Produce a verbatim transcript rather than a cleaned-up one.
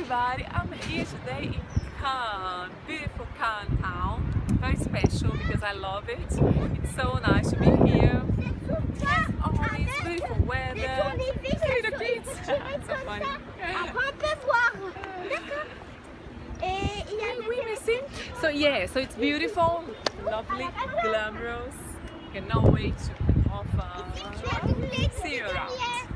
everybody, I'm here today in Cote, beautiful Cote town. Very special because I love it. It's so nice to be here. As always, beautiful weather. See the kids. So funny. So yeah, so it's beautiful, lovely, glamorous. Cannot wait to have fun. See you around.